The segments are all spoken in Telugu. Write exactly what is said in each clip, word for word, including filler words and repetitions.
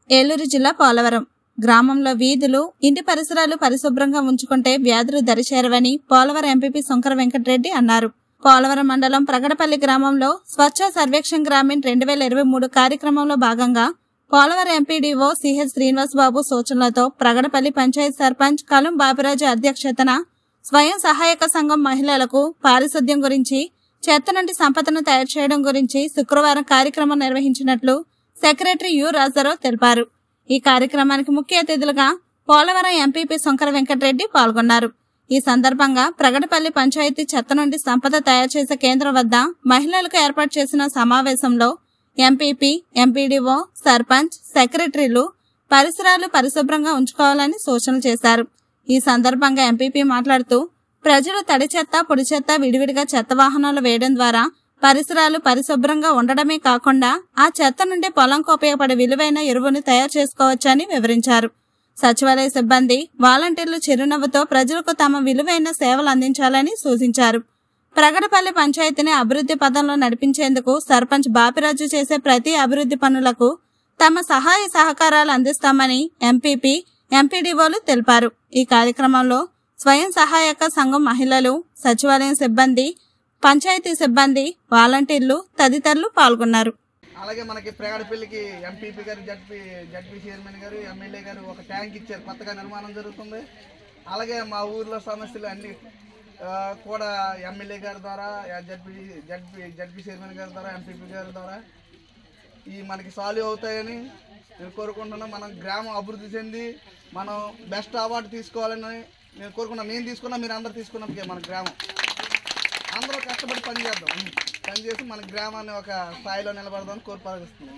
ఏలూరు జిల్లా పోలవరం గ్రామంలో వీధులు ఇంటి పరిసరాలు పరిశుభ్రంగా ఉంచుకుంటే వ్యాధులు దరిచేరవని పోలవరం ఎంపీపీ శంకర వెంకటరెడ్డి అన్నారు. పోలవరం మండలం ప్రగడపల్లి గ్రామంలో స్వచ్ఛ సర్వేక్షణ్ గ్రామీణ్ రెండు వేల ఇరవై మూడు కార్యక్రమంలో భాగంగా పోలవరం ఎంపీడీఓ సిహెచ్ శ్రీనివాస్ బాబు సూచనలతో ప్రగడపల్లి పంచాయతీ సర్పంచ్ కలం బాపిరాజు అధ్యక్షతన స్వయం సహాయక సంఘం మహిళలకు పారిశుద్ధ్యం గురించి, చెత్త నుండి సంపదను తయారు చేయడం గురించి శుక్రవారం కార్యక్రమం నిర్వహించినట్లు సెక్రటరీ యు రాజారావు తెలిపారు. ఈ కార్యక్రమానికి ముఖ్య అతిథులుగా పోలవరం ఎంపీపీ శంకర వెంకటరెడ్డి పాల్గొన్నారు. ఈ సందర్భంగా ప్రగడపల్లి పంచాయతీ చెత్త నుండి సంపద తయారు చేసే కేంద్రం వద్ద మహిళలకు ఏర్పాటు చేసిన సమావేశంలో ఎంపీపీ, ఎంపీడీఓ, సర్పంచ్, సెక్రటరీలు పరిసరాలు పరిశుభ్రంగా ఉంచుకోవాలని సూచనలు చేశారు. ఈ సందర్భంగా ఎంపీపీ మాట్లాడుతూ ప్రజలు తడి చెత్త, పొడి చెత్త విడివిడిగా చెత్త వాహనాలు వేయడం ద్వారా పరిసరాలు పరిశుభ్రంగా ఉండడమే కాకుండా ఆ చెత్త నుండి పొలంకు ఉపయోగపడే విలువైన ఎరువును తయారు చేసుకోవచ్చని వివరించారు. సచివాలయ సిబ్బంది, వాలంటీర్లు చిరునవ్వుతో ప్రజలకు తమ విలువైన సేవలు అందించాలని సూచించారు. ప్రగడపల్లి పంచాయతీని అభివృద్ధి పథంలో నడిపించేందుకు సర్పంచ్ బాపిరాజు చేసే ప్రతి అభివృద్ధి పనులకు తమ సహాయ సహకారాలు అందిస్తామని ఎంపీపీ, ఎంపీడీఓలు తెలిపారు. ఈ కార్యక్రమంలో స్వయం సహాయక సంఘం మహిళలు, సచివాలయం సిబ్బంది, పంచాయతీ సిబ్బంది, వాలంటీర్లు తదితరులు పాల్గొన్నారు. అలాగే మనకి ప్రగడపల్లికి ఎంపీపీ గారు, జడ్పీ జడ్పీ చైర్మన్ గారు, ఎమ్మెల్యే గారు ఒక ట్యాంక్ ఇచ్చారు, కొత్తగా నిర్మాణం జరుగుతుంది. అలాగే మా ఊర్లో సమస్యలు అన్ని కూడా ఎమ్మెల్యే గారి ద్వారా, జడ్పీ జడ్పీ జడ్పీ చైర్మన్ గారి ద్వారా, ఎంపీపీ గారి ద్వారా ఈ మనకి సాల్వ్ అవుతాయని నేను కోరుకుంటున్నాను. మనం గ్రామం అభివృద్ధి చెంది మనం బెస్ట్ అవార్డు తీసుకోవాలని నేను కోరుకున్నాను. నేను తీసుకున్నా, మీరు అందరు తీసుకున్నప్పటికే మన గ్రామం అందరూ కష్టపడి పని చేద్దాం, పని చేసి మన గ్రామాన్ని ఒక స్థాయిలో నిలబడదామని కోరుపాలిస్తున్నాం.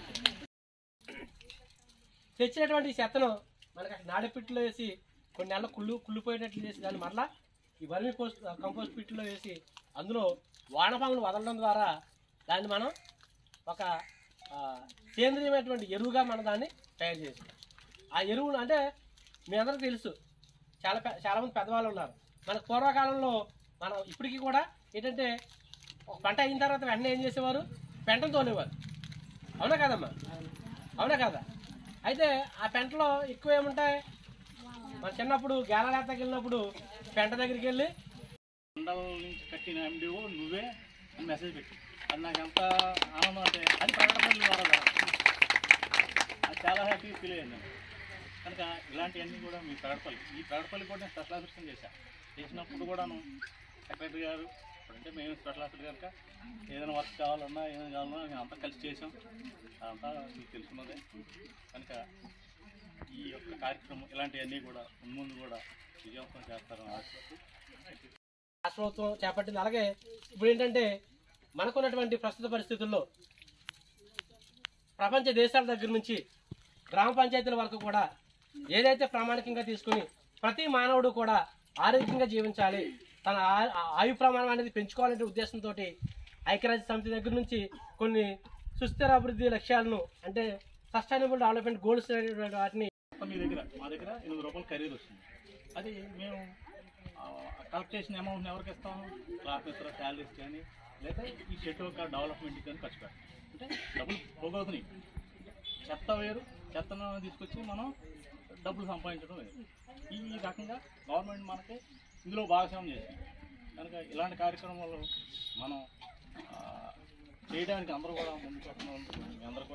తెచ్చినటువంటి చెత్తను మనకి నాడపిట్లో వేసి కొన్ని నెలలు కుళ్ళు కుళ్ళిపోయేటట్లు చేసి దాన్ని మరలా ఈ వర్మి పోస్ట్ కంపోస్ట్ పిట్లో వేసి అందులో వానపాములు వదలడం ద్వారా దాన్ని మనం ఒక సేంద్రీయమైనటువంటి ఎరువుగా మనం దాన్ని తయారు చేసాం. ఆ ఎరువులు అంటే మీ అందరికీ తెలుసు, చాలా చాలామంది పెద్దవాళ్ళు ఉన్నారు. మనకు పూర్వకాలంలో మనం ఇప్పటికీ కూడా ఏంటంటే ఒక పంట అయిన తర్వాత వెంటనే ఏం చేసేవారు, పెంటను తోలేవారు. అవునా కదమ్మా? అవునా కదా? అయితే ఆ పెంటలో ఎక్కువ ఏముంటాయి, మన చిన్నప్పుడు గేలలేతకి వెళ్ళినప్పుడు పెంట దగ్గరికి వెళ్ళి మండలం నుంచి కట్టిన ఎండిఓ నువ్వే అని మెసేజ్ పెట్టి, అది నాకు ఎంత ఆనందం అంటే అది ప్రకటనలు ద్వారా అది చాలా హ్యాపీ ఫీల్ అయ్యాను. కనుక ఇలాంటివన్నీ కూడా మీ ప్రగడపల్లి ఈ ప్రగడపల్లి కూడా నేను స్పెషల్ ఆఫీసర్ చేశాను. చేసినప్పుడు కూడాను సెక్రటరీ గారు అంటే మేము స్పెషల్ ఆఫీసర్ కనుక ఏదైనా వర్క్ కావాలన్నా ఏదైనా కావాలన్నా మేము అంతా కలిసి చేసాం. అదంతా మీకు తెలుసున్నదే. కనుక ఈ యొక్క కార్యక్రమం ఇలాంటివన్నీ కూడా ముందు కూడా విజయవంతం చేస్తారని ఆశిస్తూ రాష్ట్ర ప్రభుత్వం చేపట్టింది. అలాగే ఇప్పుడు ఏంటంటే మనకున్నటువంటి ప్రస్తుత పరిస్థితుల్లో ప్రపంచ దేశాల దగ్గర నుంచి గ్రామ పంచాయతీల వరకు కూడా ఏదైతే ప్రామాణికంగా తీసుకుని ప్రతి మానవుడు కూడా ఆరోగ్యంగా జీవించాలి, తన ఆయు ప్రమాణం అనేది పెంచుకోవాలనే ఉద్దేశంతో ఐక్యరాజ్య సమితి దగ్గర నుంచి కొన్ని సుస్థిర అభివృద్ధి లక్ష్యాలను అంటే సస్టైనబుల్ డెవలప్మెంట్ గోల్స్ వాటిని మీ దగ్గర మా దగ్గర ఎనిమిది రూపాయలు ఖరీదు వస్తుంది. అది మేము కలెక్ట్ చేసిన అమౌంట్ని ఎవరికి ఇస్తాము, క్లాస్ ఇతర శాలరీస్ కానీ లేదా ఈ షెడ్ యొక్క డెవలప్మెంట్ కానీ ఖర్చు పెడతాం. అంటే డబ్బులు పోగవుతున్నాయి. చెత్త వేరు, చెత్తను తీసుకొచ్చి మనం డబ్బులు సంపాదించడం వేరు. ఈ రకంగా గవర్నమెంట్ మనకి ఇందులో భాగస్వామ్యం చేసింది. కనుక ఇలాంటి కార్యక్రమాలు మనం చేయడానికి అందరూ కూడా ముందుకు వస్తున్నందుకు మీ అందరూ